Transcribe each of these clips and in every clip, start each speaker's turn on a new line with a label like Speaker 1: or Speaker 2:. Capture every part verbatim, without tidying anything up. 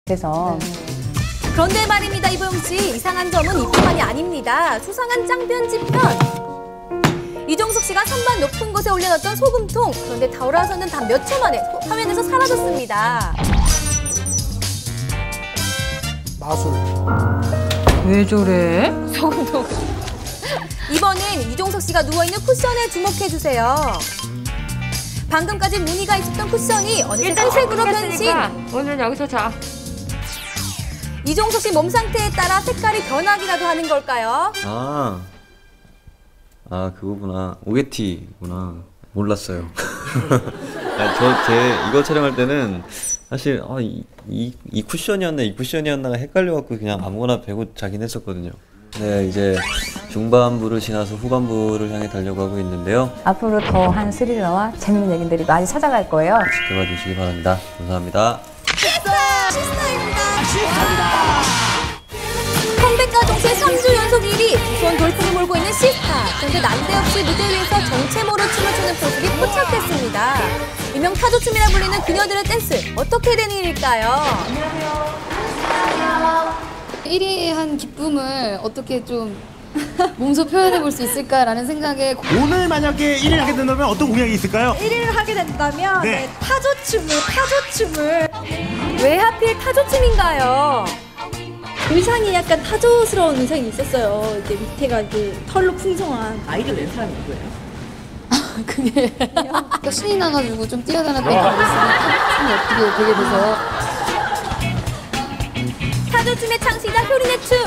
Speaker 1: 그래서
Speaker 2: 네. 그런데 말입니다, 이보영 씨. 이상한 점은 이뿐만이 아닙니다. 수상한 짱 편집편. 이종석 씨가 선반 높은 곳에 올려놨던 소금통. 그런데 돌아서는 단 몇 초 만에 화면에서 사라졌습니다.
Speaker 3: 마술.
Speaker 4: 왜 저래?
Speaker 2: 소금통. 이번엔 이종석 씨가 누워있는 쿠션에 주목해주세요. 방금까지 무늬가 있었던 쿠션이 어느새 흰색으로 변신.
Speaker 4: 오늘 여기서 자.
Speaker 2: 이종석 씨 몸 상태에 따라 색깔이 변하기라도 하는 걸까요?
Speaker 5: 아, 아 그거구나. 오게티구나. 몰랐어요. 저 제 이거 촬영할 때는 사실 아, 이, 이, 이 쿠션이었나 이 쿠션이었나가 헷갈려갖고 그냥 아무거나 베고 자긴 했었거든요. 네, 이제 중반부를 지나서 후반부를 향해 달려가고 있는데요. 앞으로
Speaker 1: 더한 스릴러와 재밌는 얘기들이 많이 찾아갈 거예요.
Speaker 5: 지켜봐 주시기 바랍니다. 감사합니다.
Speaker 2: 컴백과 동시에 삼 주 연속 일 위, 두손 돌풍을 몰고 있는 시스타. 그런데 난데없이 무대 위에서 정체모로 춤을 추는 모습이 포착됐습니다. 일명 타조춤이라 불리는 그녀들의 댄스, 어떻게 된 일일까요?
Speaker 6: 일 위 한 기쁨을 어떻게 좀 몸소 표현해 볼 수 있을까라는 생각에
Speaker 3: 오늘 만약에 일 위를 하게 된다면 어떤 공약이 있을까요?
Speaker 7: 일 위를 하게 된다면
Speaker 3: 네.
Speaker 7: 네, 타조춤을 타조춤을
Speaker 2: 왜 하필 타조춤인가요?
Speaker 7: 의상이 약간 타조스러운 의상이 있었어요. 이제 밑에가 그 털로 풍성한.
Speaker 8: 아이디어 낸 사람이 누구예요?
Speaker 6: 그게 그러니까 신이 나가지고 좀 뛰어다녔던 경험이 있으면 춤이 어떻게 되게 돼서
Speaker 2: 타조춤의 창시자 효린의 춤.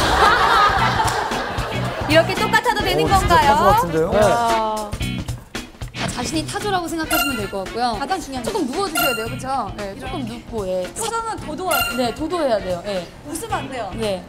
Speaker 2: 이렇게 똑같아도 되는 건가요?
Speaker 3: 타조 같은데요?
Speaker 2: 어...
Speaker 6: 자신이 타조라고 생각하시면 될 것 같고요.
Speaker 7: 가장 중요한
Speaker 6: 조금 누워주셔야 돼요, 그렇죠? 네, 조금 눕고, 예.
Speaker 7: 표정은 도도하게.
Speaker 6: 네, 도도해야 돼요. 예.
Speaker 7: 웃으면 안 돼요.
Speaker 6: 네.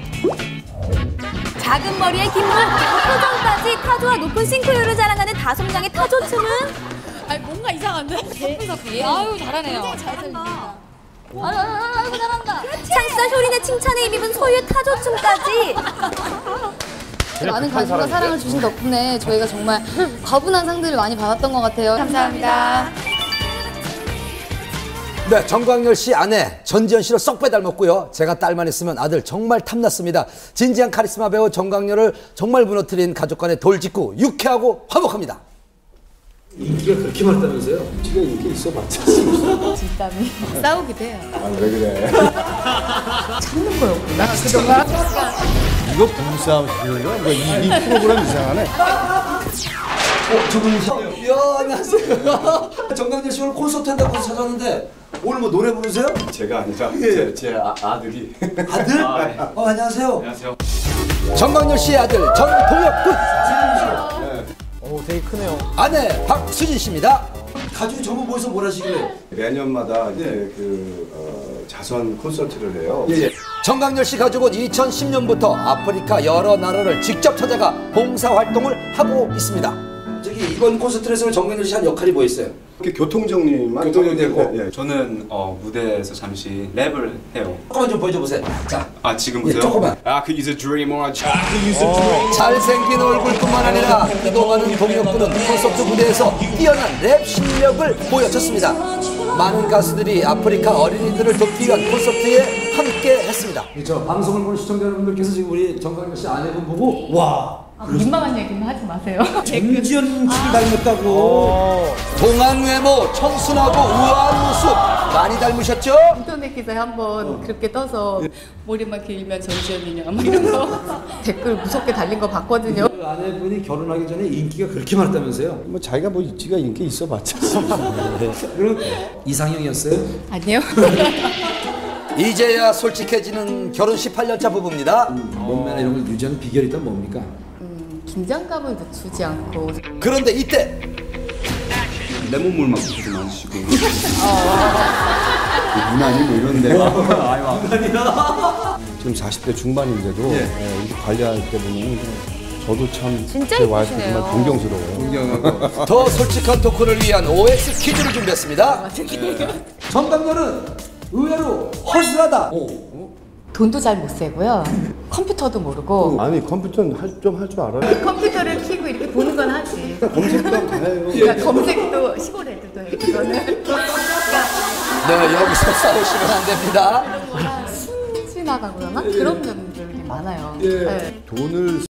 Speaker 2: 작은 머리에 긴 목, 표정까지 타조와 높은 싱크로율을 자랑하는 다솜양의 타조춤은?
Speaker 6: 아니 뭔가 이상한데? 섭섭이. 아유 잘하네요.
Speaker 7: 굉장히 잘 살린다.
Speaker 6: 아유, 아유, 아유, 아유 잘한다.
Speaker 2: 창시자 효린의 칭찬에 힘입은 소유의 타조춤까지.
Speaker 6: 많은 관심과 사랑을 주신 덕분에 저희가 정말 과분한 상들을 많이 받았던 것 같아요. 감사합니다.
Speaker 9: 네, 정광열 씨 아내 전지현 씨를 쏙 빼닮았고요. 제가 딸만 있으면 아들 정말 탐났습니다. 진지한 카리스마 배우 정광열을 정말 무너뜨린 가족 간의 돌직구 유쾌하고 화목합니다. 인기가 그렇게 많다면서요? 인기가 인기 있어봤자
Speaker 6: 진땀이 싸우기도 해요.
Speaker 9: 아, 왜 그래?
Speaker 6: 참는 거였구나 그동안.
Speaker 3: 이거 부부싸움 이거 이, 이 프로그램 이상하네.
Speaker 9: 어, 저분이세요? 이야, 안녕하세요. 정광열 씨 오늘 콘서트 한다고 찾았는데 오늘 뭐 노래 부르세요?
Speaker 10: 제가 아니라
Speaker 9: 예.
Speaker 10: 제, 제 아, 아들이.
Speaker 9: 아들?
Speaker 10: 아, 네.
Speaker 9: 어, 안녕하세요.
Speaker 10: 안녕하세요.
Speaker 9: 정광열 씨의 아들 전동혁군.
Speaker 10: 네.
Speaker 3: 오, 되게 크네요.
Speaker 9: 아내 박수진 씨입니다. 가족이 전부 모여서 뭘 하시길래?
Speaker 10: 매년마다 이제 그 어, 자선 콘서트를 해요.
Speaker 9: 예, 예. 정광열 씨 가족은 이천십 년부터 아프리카 여러 나라를 직접 찾아가 봉사활동을 하고 있습니다. 저기 이번 콘서트에서 정광열 씨 한 역할이 뭐였어요?
Speaker 10: 이렇게 교통정리만
Speaker 9: 교통정리하고.
Speaker 10: 예, 예.
Speaker 11: 저는 어, 무대에서 잠시 랩을 해요.
Speaker 9: 조금만 좀 보여줘보세요. 자,
Speaker 11: 아 지금부터요?
Speaker 9: 예, 조금만.
Speaker 11: I could use a dream or a child. I could use a dream.
Speaker 9: 잘생긴 얼굴뿐만 아니라 그동안은 동혁군은 콘서트 무대에서 뛰어난 랩 실력을 보여줬습니다. 많은 가수들이 아프리카 어린이들을 돕기 위한 콘서트에 함께 했습니다. 저 방송을 보는 시청자 여러분들께서 지금 우리 정광열 씨 아내분 보고 와,
Speaker 4: 아, 민망한 얘기는 하지 마세요.
Speaker 9: 전지현 씨를 닮았다고. 동안 외모, 청순하고 우아한 모습 많이 닮으셨죠?
Speaker 4: 인터넷 기사에 한번 그렇게 떠서 머리만 길면 전지현이냐 막 이런 거 댓글 무섭게 달린 거 봤거든요.
Speaker 9: 그 아내분이 결혼하기 전에 인기가 그렇게 많았다면서요?
Speaker 3: 뭐 자기가 뭐 지가 인기 있어봤자.
Speaker 9: 그럼 이상형이었어요?
Speaker 4: 아니요.
Speaker 9: 이제야 솔직해지는 결혼 십팔 년차 부부입니다. 몸매나 이런 걸 유지하는 비결이 있다면 뭡니까?
Speaker 4: 음, 긴장감을 늦추지 않고.
Speaker 9: 그런데 이때
Speaker 11: 레몬물만 그렇게 마시고.
Speaker 10: 유난히 뭐 이런데.
Speaker 3: 지금 사십 대 중반인데도
Speaker 9: 예.
Speaker 3: 예, 이렇게 관리할 때 보면 저도 참
Speaker 4: 진짜
Speaker 3: 제 와이프
Speaker 4: 이쁘시네요.
Speaker 3: 정말 존경스러워요.
Speaker 9: 존경하고 더 솔직한 토크를 위한 오엑스 퀴즈를 준비했습니다. 예. 정강렬은 의외로 허술하다. 오.
Speaker 4: 돈도 잘 못 세고요. 컴퓨터도 모르고.
Speaker 10: 아니 컴퓨터는 좀 할 줄 알아요.
Speaker 4: 컴퓨터를 켜고 이렇게 보는 건 하지.
Speaker 10: 검색도 다 해요.
Speaker 4: 그러니까 검색도 시골 애들도 해. 그거는.
Speaker 9: 네, 여기서 싸우시면 안 됩니다.
Speaker 4: 순진하다고 그러나? 그런 면들이 많아요. 네.
Speaker 10: 돈을